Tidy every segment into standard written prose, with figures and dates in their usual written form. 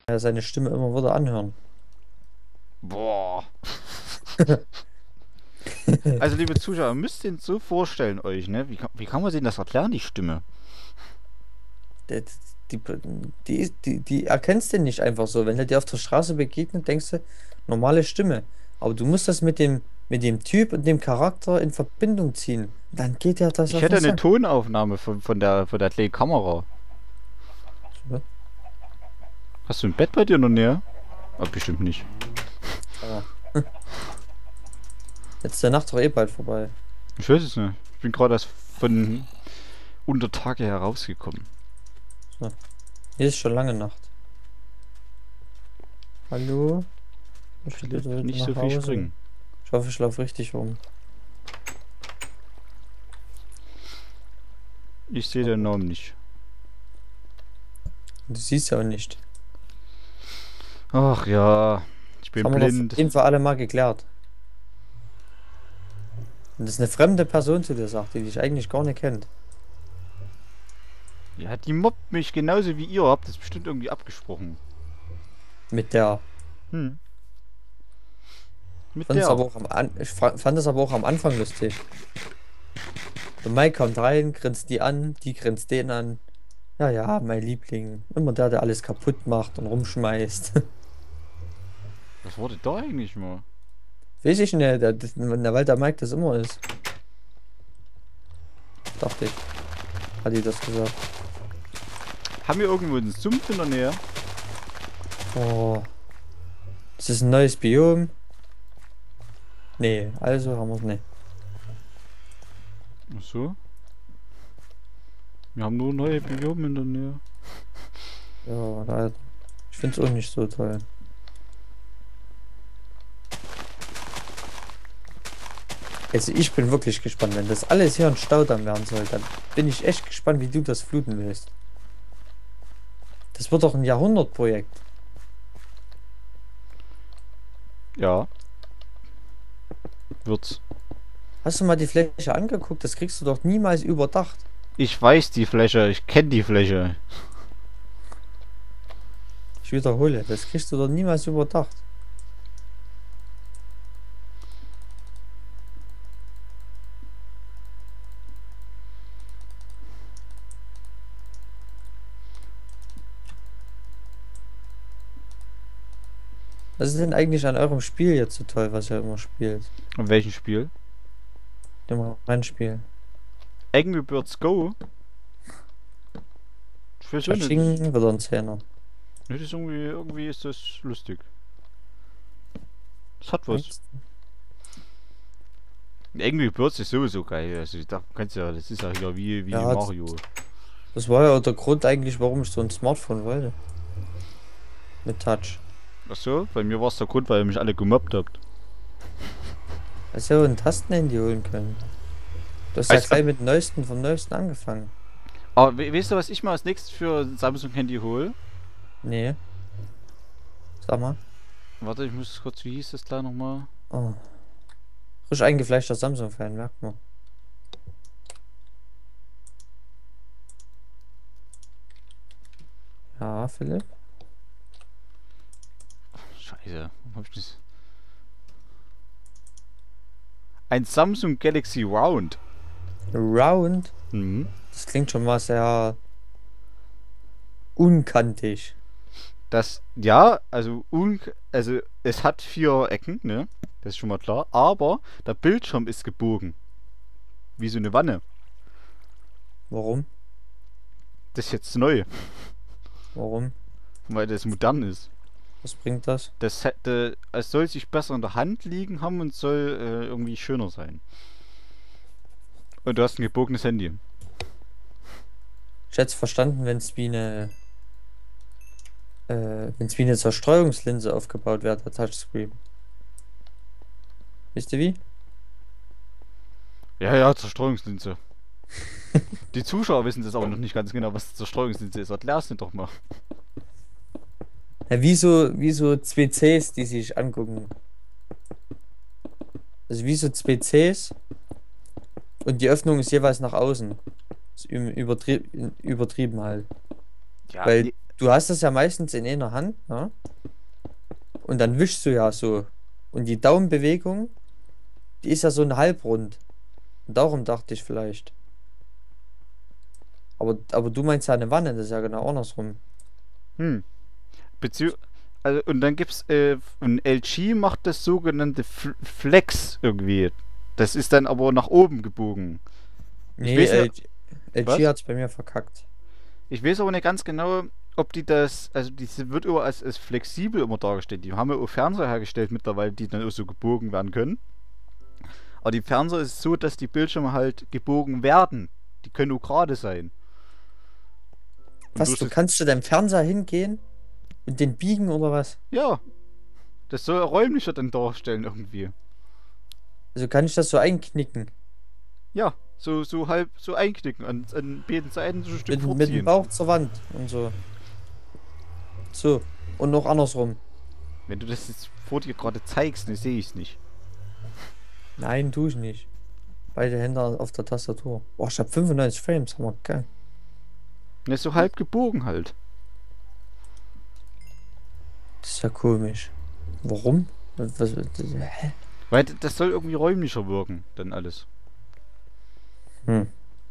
Ja, seine Stimme immer wieder anhören. Boah. Also, liebe Zuschauer, ihr müsst den so vorstellen euch, ne? Wie kann man sich das erklären, die Stimme? Der- Die, die erkennst du nicht einfach so. Wenn er dir auf der Straße begegnet, denkst du, normale Stimme. Aber du musst das mit dem Typ und dem Charakter in Verbindung ziehen. Dann geht dir das Ich auf den hätte eine Sack. Tonaufnahme von der kleinen Kamera. So, Hast du ein Bett bei dir in der Nähe? Ah, bestimmt nicht. aber jetzt ist der Nacht doch eh bald vorbei. Ich weiß es nicht. Ich bin gerade erst von unter Tage herausgekommen. So, hier ist schon lange Nacht. Hallo? Ich will Philipp, bitte nicht so nach viel Hause. springen. Ich hoffe, ich laufe richtig rum. Ich sehe den Namen nicht. Du siehst ja auch nicht. Ach ja, ich Das bin haben wir doch auf blind. jeden Fall alle mal geklärt. Wenn das eine fremde Person zu dir sagt, die dich eigentlich gar nicht kennt. Ja, die mobbt mich genauso wie ihr. Habt das bestimmt irgendwie abgesprochen. Mit der. Hm, mit Fand es der. aber auch fand es aber auch am Anfang lustig. Der Mike kommt rein, grinst die grinst den an. Ja, ja, mein Liebling. Immer der, der alles kaputt macht und rumschmeißt. Was wurde da eigentlich mal? Weiß ich nicht, weil der Mike das immer ist. Dachte ich. Hat die das gesagt. Haben wir irgendwo einen Sumpf in der Nähe? Oh, ist das ein neues Biom? Nee, also haben wir es nicht. Ach so. Wir haben nur neue Biome in der Nähe. Ja, ich finde es auch nicht so toll. Also ich bin wirklich gespannt, wenn das alles hier ein Staudamm werden soll, dann bin ich echt gespannt, wie du das fluten willst. Das wird doch ein Jahrhundertprojekt. Ja, wird's. Hast du mal die Fläche angeguckt? Das kriegst du doch niemals überdacht. Ich weiß die Fläche, ich kenne die Fläche. Ich wiederhole, das kriegst du doch niemals überdacht. Was ist denn eigentlich an eurem Spiel jetzt so toll, was ihr immer spielt? In welchem Spiel? Dem Rennspiel. Angry Birds Go? Ich weiß auch nicht. Fasching wird ein Zehner. Das ist irgendwie ist das lustig. Das hat was. Angry Birds ist sowieso geil. Also ich dachte, kannst ja, das ist ja hier wie Ja, Mario. das war ja auch der Grund eigentlich, warum ich so ein Smartphone wollte. Mit Touch. Ach so, bei mir war es der Grund, weil ihr mich alle gemobbt habt. Hast ja auch ein Tastenhandy holen können. Du hast ja Weißt du, gleich mit dem Neuesten vom Neuesten angefangen. aber weißt du, was ich mal als nächstes für ein Samsung Handy hole? Nee, sag mal. Warte, ich muss kurz, wie hieß das da nochmal? Oh. Frisch eingefleischter Samsung-Fan, merkt man. Ja, Philipp. Scheiße, warum hab ich das? Ein Samsung Galaxy Round. Round. Mhm. Das klingt schon mal sehr unkantig. Das, ja, also es hat 4 Ecken, ne? Das ist schon mal klar. Aber der Bildschirm ist gebogen. Wie so eine Wanne. Warum? Das ist jetzt neu, Warum? weil das modern ist. Was bringt das? Es soll sich besser in der Hand liegen haben und soll irgendwie schöner sein. Und du hast ein gebogenes Handy. Ich hätte es verstanden, wenn es wie eine Zerstreuungslinse aufgebaut wäre, der Touchscreen. Wisst ihr wie? Ja, ja, Zerstreuungslinse. Die Zuschauer wissen das aber noch nicht ganz genau, was Zerstreuungslinse ist. Erklär's dir doch mal. Ja, wie so zwei Cs, die sich angucken. Also wie so zwei Cs und die Öffnung ist jeweils nach außen. Ist übertrieben halt. Ja, Weil nee, du hast das ja meistens in einer Hand, ne? Und dann wischst du ja so. Und die Daumenbewegung, die ist ja so ein Halbrund. Und darum dachte ich vielleicht. Aber du meinst ja eine Wanne, das ist ja genau andersrum. Hm. Bezieh also, und dann gibt's, ein LG macht das sogenannte Flex irgendwie. Das ist dann aber nach oben gebogen. Ich Nee, weiß nicht, LG was? hat es bei mir verkackt. Ich weiß aber nicht ganz genau, ob die das, also die wird immer als flexibel immer dargestellt. Die haben ja auch Fernseher hergestellt mittlerweile, die dann auch so gebogen werden können. Aber die Fernseher ist so, dass die Bildschirme halt gebogen werden. Die können auch gerade sein. Und Was, durch du das, kannst zu deinem Fernseher hingehen und den biegen oder was? ja, das soll räumlicher dann darstellen irgendwie. Also kann ich das so einknicken. Ja, so halb so einknicken, an beiden Seiten so ein Stück Mit dem vorziehen. Bauch zur Wand und so. So. Und noch andersrum. Wenn du das jetzt vor dir gerade zeigst, dann sehe ich es nicht. Nein, tue ich nicht. Beide Hände auf der Tastatur. Boah, ich hab 95 Frames. Hammer geil. Das ist so halb gebogen halt. Das ist ja komisch. Warum? Hä? Weil das soll irgendwie räumlicher wirken, dann alles. Hm.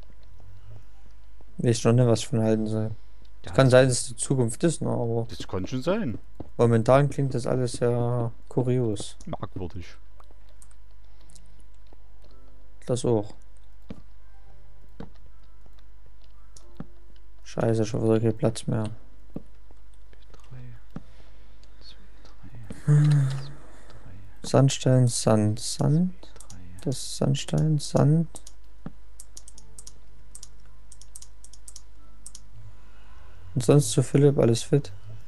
Weiß schon nicht, was ich von halten soll. Es Ja, kann sein, dass die Zukunft ist, ne? Aber das kann schon sein. momentan klingt das alles ja kurios. Merkwürdig. Das auch. Scheiße, schon wieder kein Platz mehr. 3, 2, 3, Sandstein, Sand, Sand. 3. Das ist Sandstein, Sand. Und sonst zu Philipp, alles fit?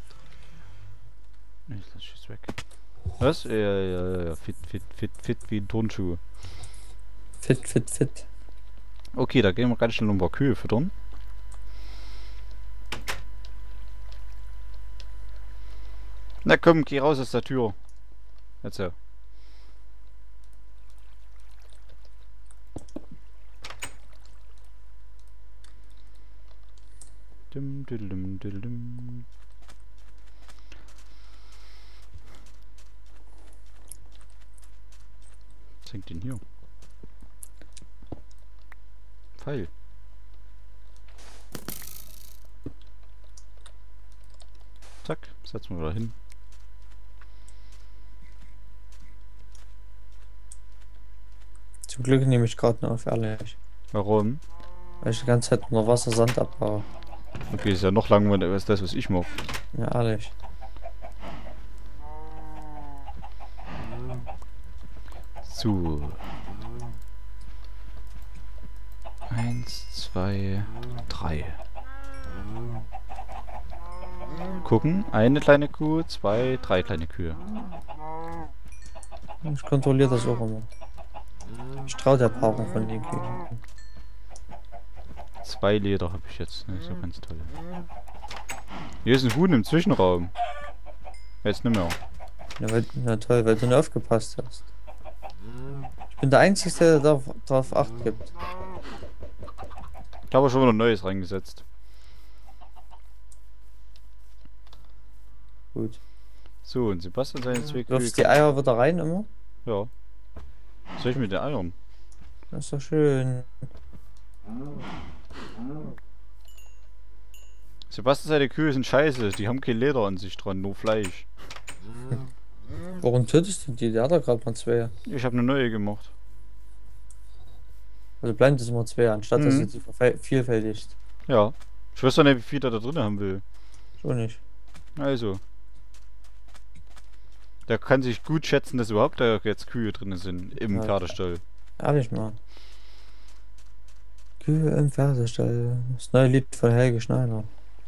Nee, das ist weg. Was? Ja. Fit wie ein Turnschuh. Fit, fit, fit. Okay, da gehen wir ganz schnell um ein paar Kühe füttern. Na komm, geh raus aus der Tür. Jetzt ja. Dum, diddledum, diddledum. Was hängt denn hier? Pfeil. Zack, setzen wir wieder hin. Zum Glück nehme ich gerade noch auf, ehrlich. Warum? Weil ich die ganze Zeit nur Wasser, Sand abbaue. Okay, ist ja noch langweiliger als das, was ich mache. Ja, ehrlich. So. 1, 2, 3. Gucken. Eine kleine Kuh, 2, 3 kleine Kühe. Ich kontrolliere das auch immer. Ich traue der Paarung von den Kühen. 2 Leder habe ich jetzt. Ne, so ganz toll. Hier ist ein Huhn im Zwischenraum. Jetzt nicht mehr. Ja, na toll, weil du nicht aufgepasst hast. Ich bin der Einzige, der darauf Acht gibt. Ich habe schon wieder Neues reingesetzt. Gut. So, und Sebastian seine 2 Kühe. Wirfst die Eier wieder rein immer? Ja. Was soll ich mit den Eiern? Das ist doch schön. Sebastian seine Kühe sind scheiße. Die haben kein Leder an sich dran, nur Fleisch. Warum tötest du die? Der hat doch gerade mal zwei. Ich habe eine neue gemacht. Also bleiben das immer zwei, anstatt dass Mhm. du sie vervielfältigst. Ja. Ich weiß doch nicht, wie viel der da drin haben will. Schon nicht. Also. Der kann sich gut schätzen, dass überhaupt da jetzt Kühe drin sind im Ja. Pferdestall. Ehrlich mal. Kühe im Pferdestall. Das neue Lied von Helge Schneider.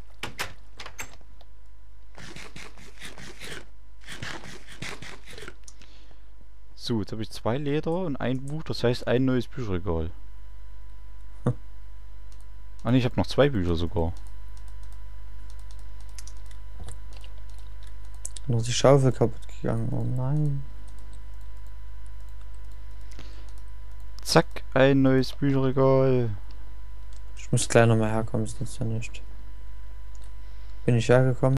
So, jetzt habe ich 2 Leder und ein Buch, das heißt ein neues Bücherregal. Hm. Ah ne, ich habe noch 2 Bücher sogar. Noch die Schaufel kaputt gegangen. Oh nein. Zack, ein neues Bücherregal. Ich muss gleich nochmal herkommen, ist das ja nicht. bin ich hergekommen.